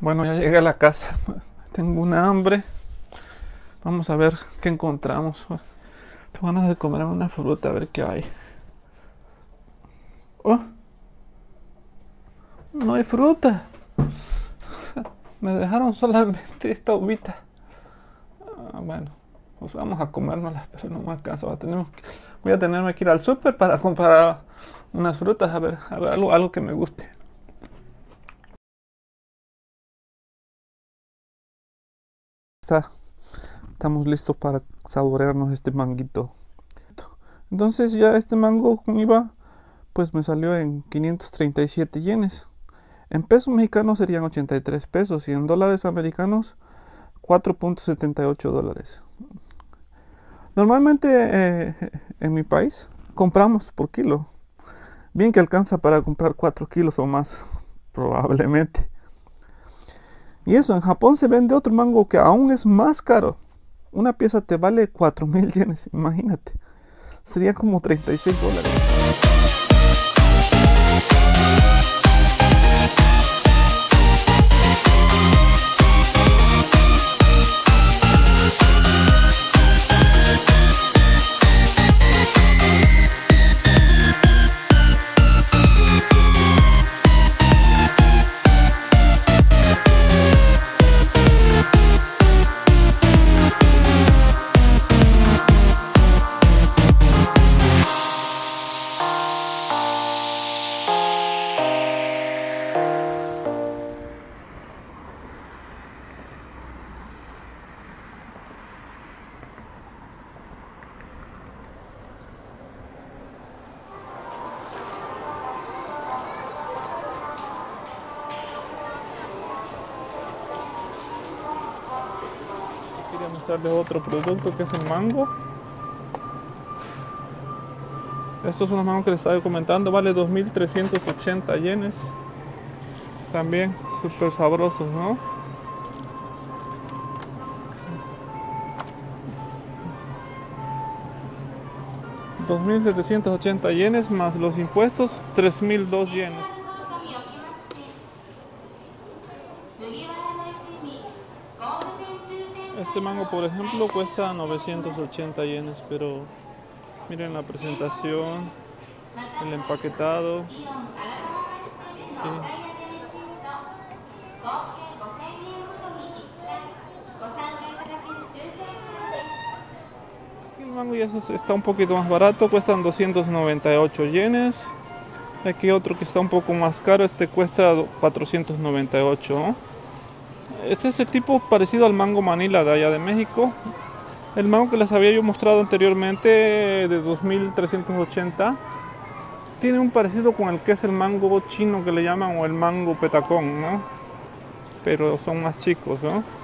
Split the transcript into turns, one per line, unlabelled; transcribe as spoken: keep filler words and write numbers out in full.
Bueno, ya llegué a la casa. Tengo una hambre. Vamos a ver qué encontramos. Tengo ganas de comer una fruta, a ver qué hay. Oh, no hay fruta. Me dejaron solamente esta uvita. Ah, bueno, pues vamos a comérnoslas, pero no me alcanza. Va a tener que- Voy a tenerme que ir al súper para comprar unas frutas, a ver, a ver, algo, algo que me guste. Está, estamos listos para saborearnos este manguito. Entonces ya este mango con IVA pues me salió en quinientos treinta y siete yenes. En pesos mexicanos serían ochenta y tres pesos y en dólares americanos cuatro punto setenta y ocho dólares. Normalmente eh, en mi país compramos por kilo. Bien que alcanza para comprar cuatro kilos o más, probablemente. Y eso, en Japón se vende otro mango que aún es más caro. Una pieza te vale cuatro mil yenes, imagínate. Sería como treinta y seis dólares. Quería mostrarles otro producto que es el mango. Estos son los mangos que les estaba comentando, vale dos mil trescientos ochenta yenes. También súper sabrosos, ¿no? dos mil setecientos ochenta yenes más los impuestos, tres mil dos yenes. Este mango, por ejemplo, cuesta novecientos ochenta yenes, pero miren la presentación, el empaquetado. Sí. El mango ya está un poquito más barato, cuestan doscientos noventa y ocho yenes. Aquí otro que está un poco más caro, este cuesta cuatrocientos noventa y ocho, ¿no? Este es el tipo parecido al mango Manila de allá de México. El mango que les había yo mostrado anteriormente de dos mil trescientos ochenta tiene un parecido con el que es el mango chino que le llaman, o el mango petacón, ¿no? Pero son más chicos, ¿no?